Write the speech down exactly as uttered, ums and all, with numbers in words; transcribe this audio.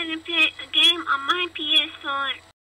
to play a game on my P S four.